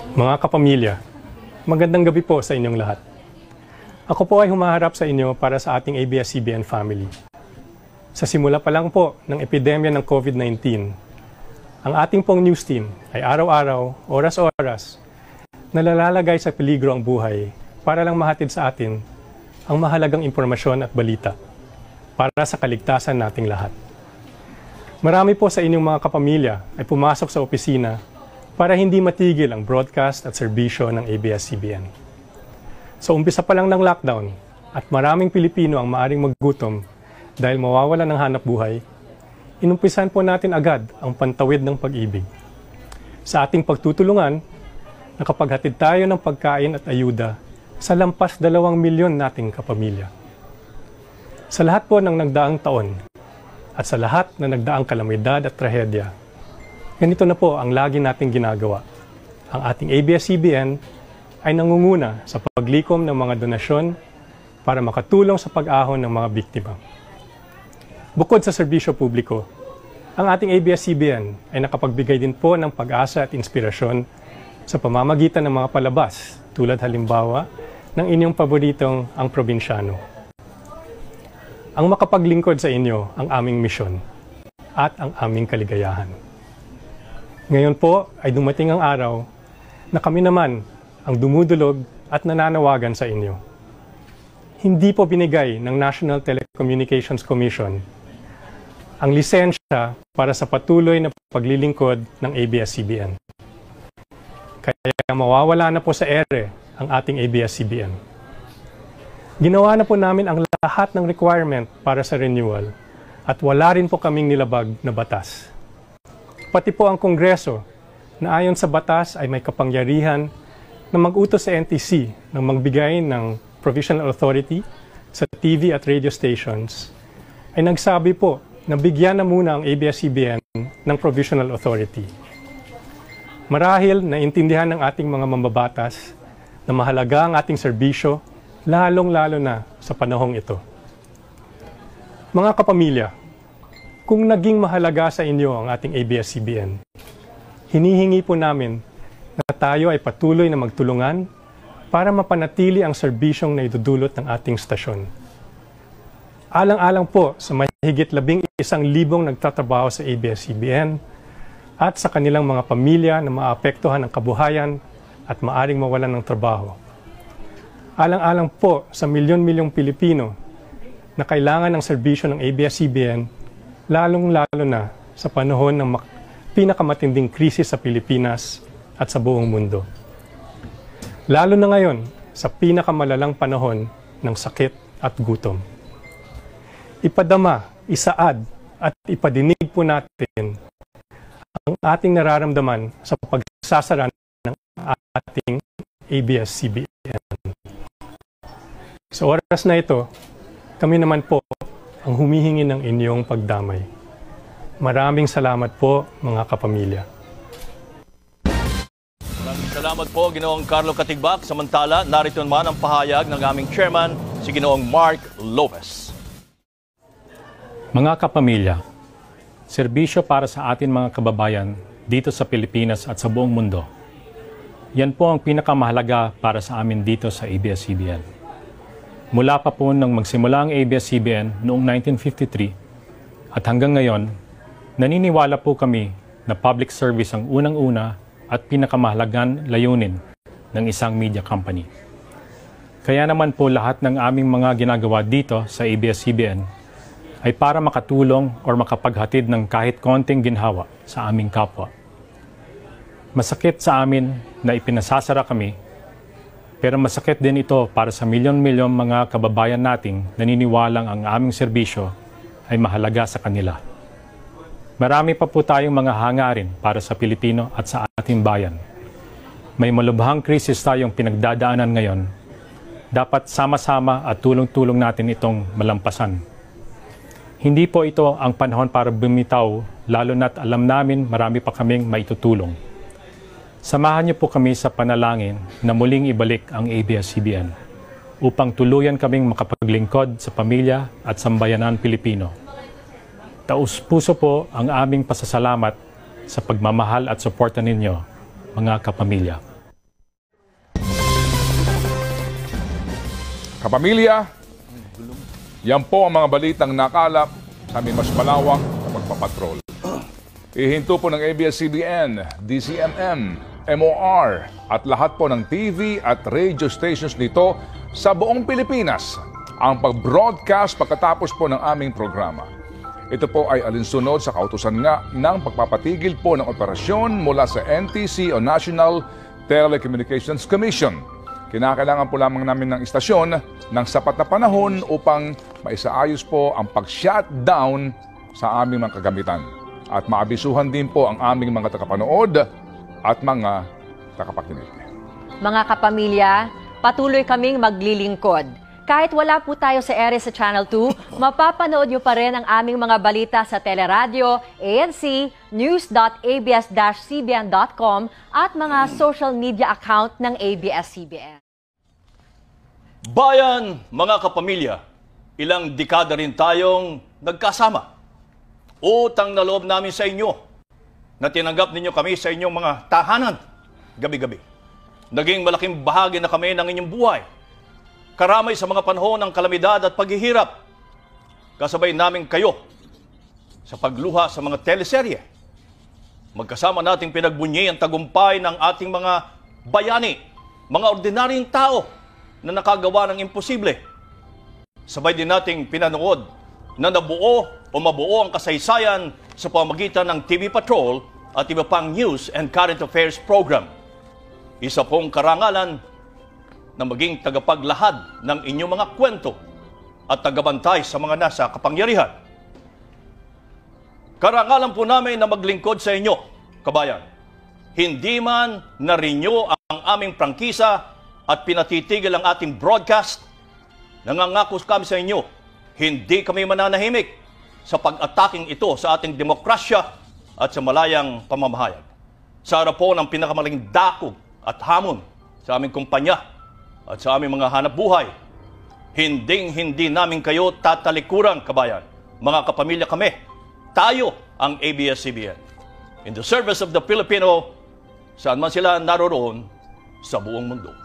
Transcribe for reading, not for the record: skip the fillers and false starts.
Mga kapamilya, magandang gabi po sa inyong lahat. Ako po ay humaharap sa inyo para sa ating ABS-CBN family. Sa simula pa lang po ng epidemya ng COVID-19, ang ating pong news team ay araw-araw, oras-oras, nalalagay sa peligro ang buhay para lang mahatid sa atin ang mahalagang impormasyon at balita para sa kaligtasan nating lahat. Marami po sa inyong mga kapamilya ay pumasok sa opisina para hindi matigil ang broadcast at serbisyo ng ABS-CBN. So umpisa pa lang ng lockdown at maraming Pilipino ang maaring maggutom dahil mawawalan ng hanap buhay, inumpisan po natin agad ang pantawid ng pag-ibig. Sa ating pagtutulungan, nakapaghatid tayo ng pagkain at ayuda sa lampas 2 milyon nating kapamilya. Sa lahat po ng nagdaang taon at sa lahat na nagdaang kalamidad at trahedya, ganito na po ang lagi nating ginagawa. Ang ating ABS-CBN ay nangunguna sa paglikom ng mga donasyon para makatulong sa pag-ahon ng mga biktima. Bukod sa serbisyo publiko, ang ating ABS-CBN ay nakapagbigay din po ng pag-asa at inspirasyon sa pamamagitan ng mga palabas tulad halimbawa ng inyong paboritong Ang Probinsyano. Ang makapaglingkod sa inyo ang aming misyon at ang aming kaligayahan. Ngayon po ay dumating ang araw na kami naman ang dumudulog at nananawagan sa inyo. Hindi po binigay ng National Telecommunications Commission ang lisensya para sa patuloy na paglilingkod ng ABS-CBN. Kaya mawawala na po sa ere ang ating ABS-CBN. Ginawa na po namin ang lahat ng requirement para sa renewal at wala rin po kaming nilabag na batas. Pati po ang Kongreso na ayon sa batas ay may kapangyarihan na mag-utos sa NTC na magbigay ng provisional authority sa TV at radio stations ay nagsabi po na bigyan na muna ang ABS-CBN ng provisional authority. Marahil naintindihan ng ating mga mambabatas na mahalaga ang ating serbisyo lalong-lalo na sa panahong ito. Mga kapamilya, kung naging mahalaga sa inyo ang ating ABS-CBN, hinihingi po namin na tayo ay patuloy na magtulungan para mapanatili ang serbisyong naidudulot ng ating stasyon. Alang-alang po sa mahigit 11,000 nagtatrabaho sa ABS-CBN at sa kanilang mga pamilya na maapektuhan ng kabuhayan at maaring mawalan ng trabaho. Alang-alang po sa milyon-milyong Pilipino na kailangan ng serbisyo ng ABS-CBN lalong-lalo na sa panahon ng pinakamatinding krisis sa Pilipinas at sa buong mundo. Lalo na ngayon sa pinakamalalang panahon ng sakit at gutom. Ipadama, isaad at ipadinig po natin ang ating nararamdaman sa pagsasara ng ating ABS-CBN. Sa oras na ito, kami naman po ang humihingi ng inyong pagdamay. Maraming salamat po, mga kapamilya. Maraming salamat po, Ginoong Carlo Katigbak. Samantala, narito naman ang pahayag ng aming chairman, si Ginoong Mark Lopez. Mga kapamilya, serbisyo para sa atin mga kababayan dito sa Pilipinas at sa buong mundo. Yan po ang pinakamahalaga para sa amin dito sa ABS-CBN. Mula pa po nang magsimula ang ABS-CBN noong 1953 at hanggang ngayon, naniniwala po kami na public service ang unang-una at pinakamahalagang layunin ng isang media company. Kaya naman po lahat ng aming mga ginagawa dito sa ABS-CBN ay para makatulong o makapaghatid ng kahit konting ginhawa sa aming kapwa. Masakit sa amin na ipinasasara kami, pero masakit din ito para sa milyon-milyon mga kababayan nating naniniwalang ang aming serbisyo ay mahalaga sa kanila. Marami pa po tayong mga hangarin para sa Pilipino at sa ating bayan. May malubhang krisis tayong pinagdadaanan ngayon. Dapat sama-sama at tulong-tulong natin itong malampasan. Hindi po ito ang panahon para bumitaw, lalo na't alam namin marami pa kaming maitutulong. Samahan niyo po kami sa panalangin na muling ibalik ang ABS-CBN upang tuluyan kaming makapaglingkod sa pamilya at sambayanan Pilipino. Taus-puso po ang aming pasasalamat sa pagmamahal at suporta ninyo, mga kapamilya. Kapamilya, yan po ang mga balitang nakalap sa aming mas malawak na pagpapatrol. Ihinto po ng ABS-CBN, DCMM, MOR at lahat po ng TV at radio stations nito sa buong Pilipinas ang pag-broadcast pagkatapos po ng aming programa. Ito po ay alinsunod sa kautusan nga ng pagpapatigil po ng operasyon mula sa NTC o National Telecommunications Commission. Kinakailangan po lamang namin ng istasyon ng sapat na panahon upang maisaayos po ang pag-shutdown sa aming mga kagamitan. At maabisuhan din po ang aming mga tagapanood at mga tagapakinig. Mga kapamilya, patuloy kaming maglilingkod. Kahit wala po tayo sa ere sa Channel 2, mapapanood nyo pa rin ang aming mga balita sa teleradyo, ANC, news.abs-cbn.com at mga social media account ng ABS-CBN. Bayan, mga kapamilya, ilang dekada rin tayong nagkasama. Utang na loob namin sa inyo na tinanggap ninyo kami sa inyong mga tahanan gabi-gabi. Naging malaking bahagi na kami ng inyong buhay. Karamay sa mga panahon ng kalamidad at paghihirap. Kasabay namin kayo sa pagluha sa mga teleserye. Magkasama nating pinagbunyi ang tagumpay ng ating mga bayani, mga ordinaryong tao na nakagawa ng imposible. Sabay din nating pinanood na nabuo o mabuo ang kasaysayan sa pamamagitan ng TV Patrol at iba pang news and current affairs program. Isa pong karangalan na maging tagapaglahad ng inyong mga kwento at tagabantay sa mga nasa kapangyarihan. Karangalan po namin na maglingkod sa inyo, kabayan. Hindi man na-renew ang aming prangkisa at pinatitigil ang ating broadcast, nangangako kami sa inyo, hindi kami mananahimik sa pag-ataking ito sa ating demokrasya at sa malayang pamamahayag. Sa harap po ng pinakamalaking dakog at hamon sa aming kumpanya at sa aming mga hanap buhay, hindi namin kayo tatalikuran, kabayan. Mga kapamilya kami, tayo ang ABS-CBN. In the service of the Filipino, saan man sila naroroon sa buong mundo.